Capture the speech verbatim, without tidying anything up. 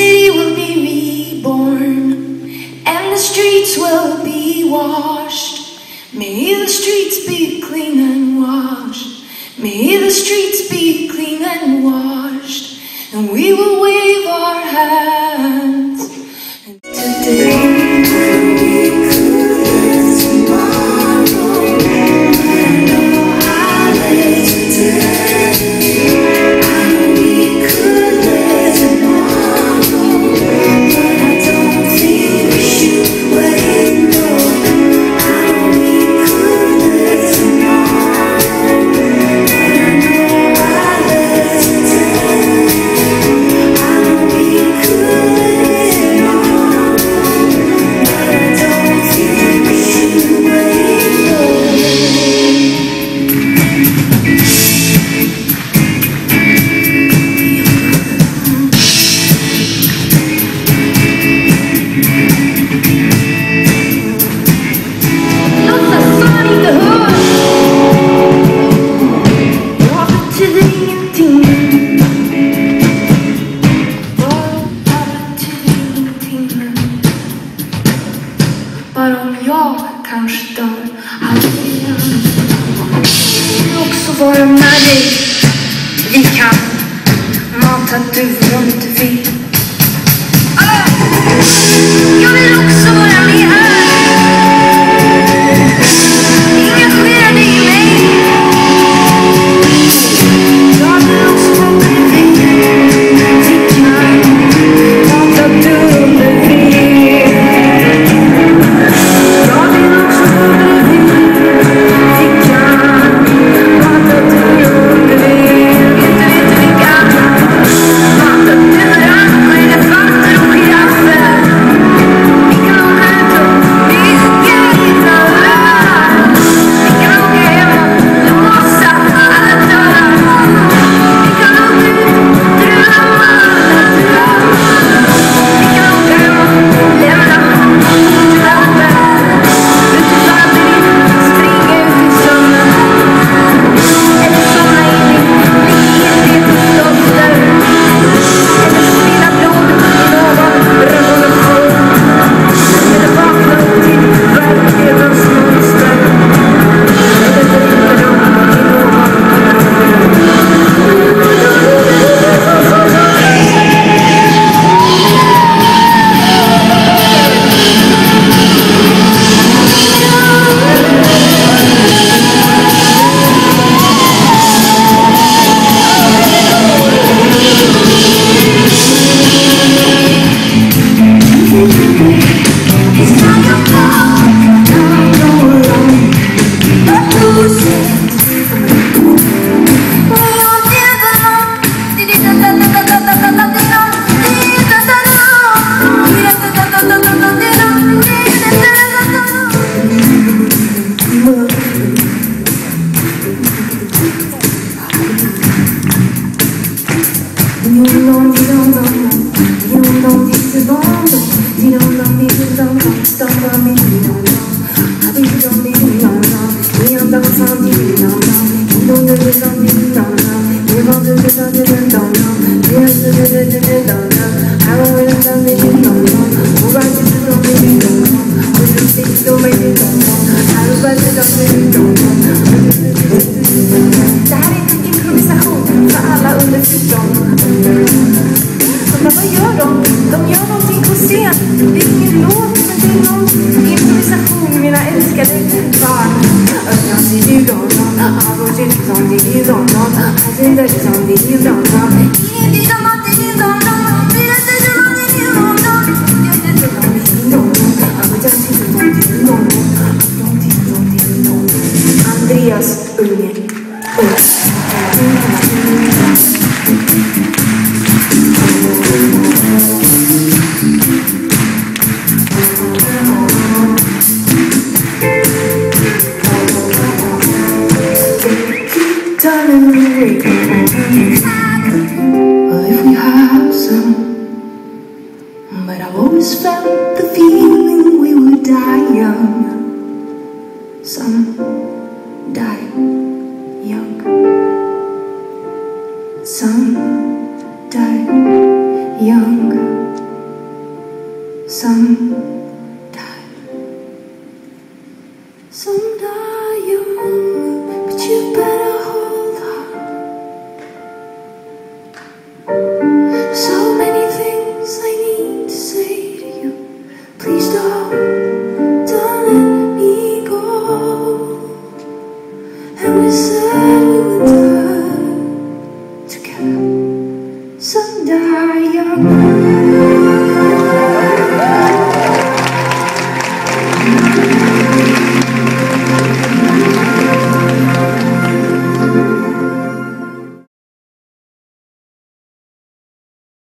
city will be reborn, and the streets will be washed. May the streets be clean and washed. May the streets be clean and washed, and we will wave our hands today. Bara om jag kanske dör aldrig. Jag vill också vara med dig. Vi kan mata du om du vill. Jag vill också vara med här. Engagera dig i mig. Jag vill också vara bredvid. Vi kan mata du om du vill. Some die young. some